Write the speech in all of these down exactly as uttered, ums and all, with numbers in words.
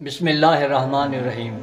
بسم اللہ الرحمن الرحیم۔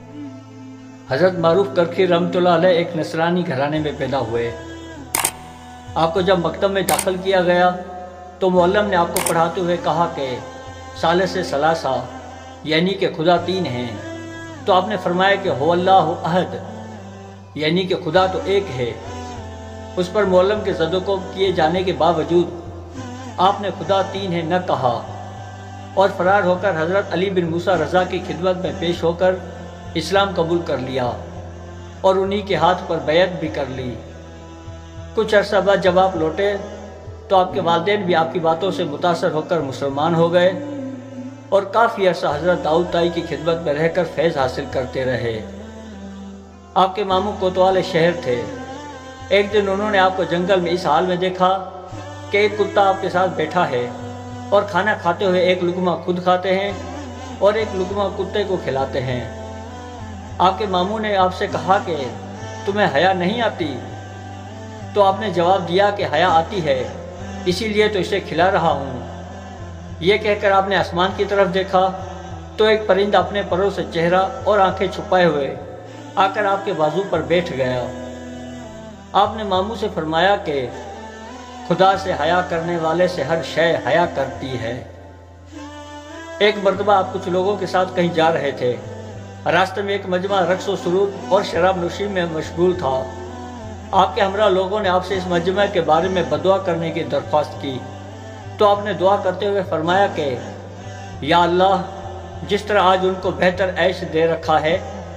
حضرت معروف کرکھی رحمۃ اللہ علیہ ایک نصرانی گھرانے میں پیدا ہوئے۔ آپ کو جب مکتب میں داخل کیا گیا تو معلم نے آپ کو پڑھاتے ہوئے کہا کہ ثالث ثلاثہ یعنی کہ خدا تین ہیں، تو آپ نے فرمایا کہ هو اللہ احد یعنی کہ خدا تو ایک ہے۔ اس پر معلم کے زد و کوب کیے جانے کے باوجود آپ نے خدا تین ہے نہ کہا اور فرار ہو کر حضرت علی بن موسیٰ رضا کی خدمت میں پیش ہو کر اسلام قبول کر لیا اور انہی کے ہاتھ پر بیعت بھی کر لی۔ کچھ عرصہ بعد جب آپ لوٹے تو آپ کے والدین بھی آپ کی باتوں سے متاثر ہو کر مسلمان ہو گئے اور کافی عرصہ حضرت داؤد تائی کی خدمت میں رہ کر فیض حاصل کرتے رہے۔ آپ کے ماموں کوتوال شہر تھے۔ ایک دن انہوں نے آپ کو جنگل میں اس حال میں دیکھا کہ ایک کتا آپ کے ساتھ بیٹھا ہے اور کھانا کھاتے ہوئے ایک لقمہ خود کھاتے ہیں اور ایک لقمہ کتے کو کھلاتے ہیں۔ آپ کے ماموں نے آپ سے کہا کہ تمہیں حیا نہیں آتی؟ تو آپ نے جواب دیا کہ حیا آتی ہے، اسی لیے تو اسے کھلا رہا ہوں۔ یہ کہہ کر آپ نے آسمان کی طرف دیکھا تو ایک پرندہ اپنے پروں سے چہرہ اور آنکھیں چھپائے ہوئے آ کر آپ کے بازو پر بیٹھ گیا۔ آپ نے ماموں سے فرمایا کہ خدا سے حیا کرنے والے سے ہر شے حیا کرتی ہے۔ ایک مرتبہ آپ کچھ لوگوں کے ساتھ کہیں جا رہے تھے۔ راستے میں ایک مجمع رقص و سرود اور شراب نوشی میں مشغول تھا۔ آپ کے ہمراہ لوگوں نے آپ سے اس مجمع کے بارے میں بدعا کرنے کی درخواست کی تو آپ نے دعا کرتے ہوئے فرمایا کہ یا اللہ، جس طرح آج ان کو بہتر عیش دے رکھا ہے،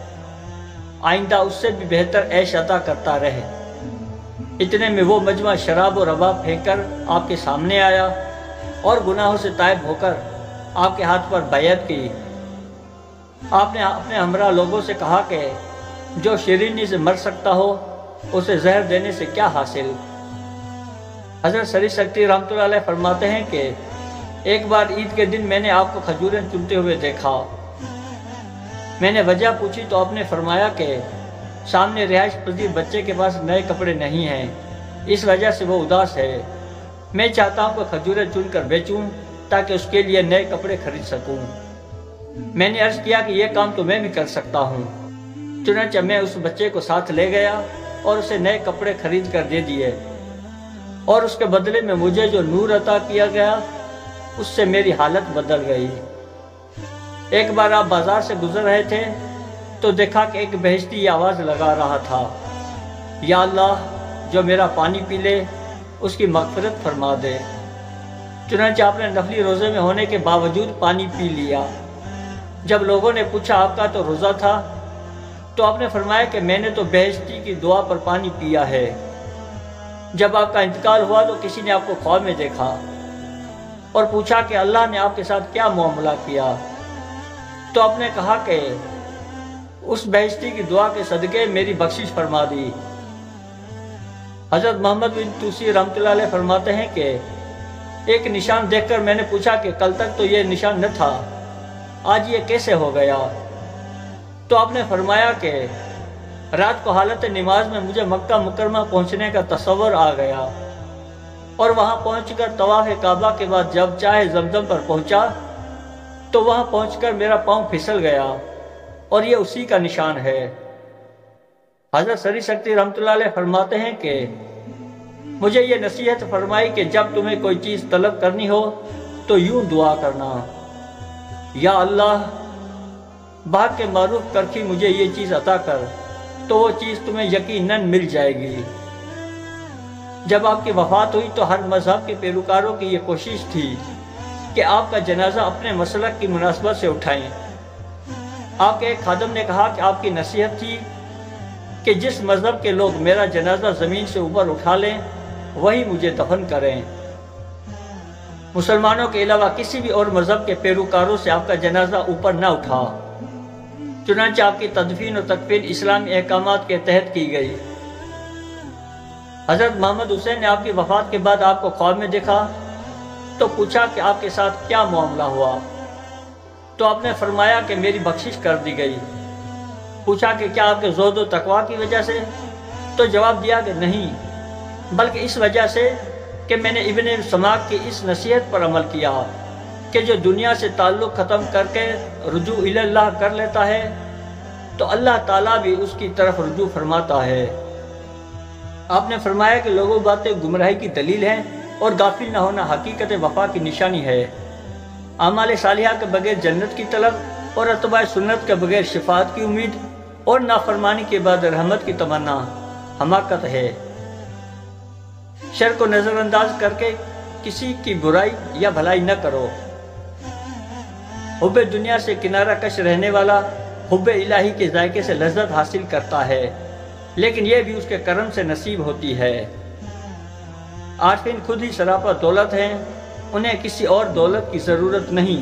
آئندہ اس سے بھی بہتر عیش عطا کرتا رہے۔ اتنے میں وہ مجمع شراب و رباب پھینک کر آپ کے سامنے آیا اور گناہوں سے تائب ہو کر آپ کے ہاتھ پر بیعت کی۔ آپ نے اپنے ہمراہ لوگوں سے کہا کہ جو شیرینی سے مر سکتا ہو اسے زہر دینے سے کیا حاصل۔ حضرت سری سکتی رحمۃ اللہ علیہ فرماتے ہیں کہ ایک بار عید کے دن میں نے آپ کو کھجوریں چنتے ہوئے دیکھا۔ میں نے وجہ پوچھی تو آپ نے فرمایا کہ سامنے رہائش پذیر بچے کے پاس نئے کپڑے نہیں ہیں، اس وجہ سے وہ اداس ہے۔ میں چاہتا ہوں کہ کھجوریں چن کر بیچوں تاکہ اس کے لیے نئے کپڑے خرید سکوں۔ میں نے عرض کیا کہ یہ کام تو میں بھی کر سکتا ہوں۔ چنانچہ میں اس بچے کو ساتھ لے گیا اور اسے نئے کپڑے خرید کر دے دیے، اور اس کے بدلے میں مجھے جو نور عطا کیا گیا اس سے میری حالت بدل گئی۔ ایک بار آپ بازار سے گزر رہے تھے تو دیکھا کہ ایک بہشتی یہ آواز لگا رہا تھا، یا اللہ، جو میرا پانی پی لے اس کی مغفرت فرما دے۔ چنانچہ آپ نے نفلی روزے میں ہونے کے باوجود پانی پی لیا۔ جب لوگوں نے پوچھا آپ کا تو روزہ تھا، تو آپ نے فرمایا کہ میں نے تو بہشتی کی دعا پر پانی پیا ہے۔ جب آپ کا انتقال ہوا تو کسی نے آپ کو خواب میں دیکھا اور پوچھا کہ اللہ نے آپ کے ساتھ کیا معاملہ کیا، تو آپ نے کہا کہ اس بہشتی کی دعا کے صدقے میری بخشش فرما دی۔ حضرت محمد بن توسی رحمۃ اللہ علیہ فرماتے ہیں کہ ایک نشان دیکھ کر میں نے پوچھا کہ کل تک تو یہ نشان نہ تھا، آج یہ کیسے ہو گیا؟ تو آپ نے فرمایا کہ رات کو حالت نماز میں مجھے مکہ مکرمہ پہنچنے کا تصور آ گیا، اور وہاں پہنچ کر طواف کعبہ کے بعد جب چاہے زمزم پر پہنچا تو وہاں پہنچ کر میرا پاؤں پھسل گیا، اور یہ اسی کا نشان ہے۔ حضرت سری سکتی رحمۃ اللہ علیہ فرماتے ہیں کہ مجھے یہ نصیحت فرمائی کہ جب تمہیں کوئی چیز طلب کرنی ہو تو یوں دعا کرنا، یا اللہ، بھاگ کے معروف کرکھی مجھے یہ چیز عطا کر، تو وہ چیز تمہیں یقیناً مل جائے گی۔ جب آپ کی وفات ہوئی تو ہر مذہب کے پیروکاروں کی یہ کوشش تھی کہ آپ کا جنازہ اپنے مسلک کی مناسبت سے اٹھائیں۔ آپ کے ایک خادم نے کہا کہ آپ کی نصیحت تھی کہ جس مذہب کے لوگ میرا جنازہ زمین سے اوپر اٹھا لیں وہی مجھے دفن کریں۔ مسلمانوں کے علاوہ کسی بھی اور مذہب کے پیروکاروں سے آپ کا جنازہ اوپر نہ اٹھا۔ چنانچہ آپ کی تدفین و تکفین اسلامی احکامات کے تحت کی گئی۔ حضرت محمد حسین نے آپ کی وفات کے بعد آپ کو خواب میں دیکھا تو پوچھا کہ آپ کے ساتھ کیا معاملہ ہوا؟ تو آپ نے فرمایا کہ میری بخشش کر دی گئی۔ پوچھا کہ کیا آپ کے زہد و تقویٰ کی وجہ سے؟ تو جواب دیا کہ نہیں، بلکہ اس وجہ سے کہ میں نے ابن سماک کی اس نصیحت پر عمل کیا کہ جو دنیا سے تعلق ختم کر کے رجوع اللہ کر لیتا ہے تو اللہ تعالیٰ بھی اس کی طرف رجوع فرماتا ہے۔ آپ نے فرمایا کہ لوگوں باتیں گمراہی کی دلیل ہیں اور غافل نہ ہونا حقیقت وفا کی نشانی ہے۔ اعمال صالحہ کے بغیر جنت کی طلب اور اتباع سنت کے بغیر شفاعت کی امید اور نافرمانی کے بعد رحمت کی تمنا حماقت ہے۔ شر کو نظر انداز کر کے کسی کی برائی یا بھلائی نہ کرو۔ حب دنیا سے کنارہ کش رہنے والا حب الہی کے ذائقے سے لذت حاصل کرتا ہے، لیکن یہ بھی اس کے کرم سے نصیب ہوتی ہے۔ عارفین خود ہی سراپا دولت ہیں، انہیں کسی اور دولت کی ضرورت نہیں۔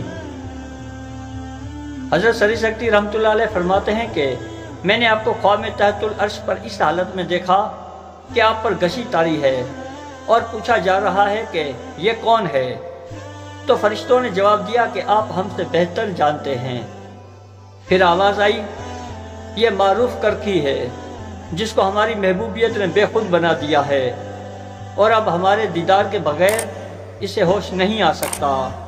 حضرت سری سکتی رحمۃ اللہ علیہ فرماتے ہیں کہ میں نے آپ کو خواب میں تحت العرش پر اس حالت میں دیکھا کہ آپ پر گشی طاری ہے اور پوچھا جا رہا ہے کہ یہ کون ہے؟ تو فرشتوں نے جواب دیا کہ آپ ہم سے بہتر جانتے ہیں۔ پھر آواز آئی، یہ معروف کرکھی ہے جس کو ہماری محبوبیت نے بے خود بنا دیا ہے اور اب ہمارے دیدار کے بغیر اسے ہوش نہیں آ سکتا۔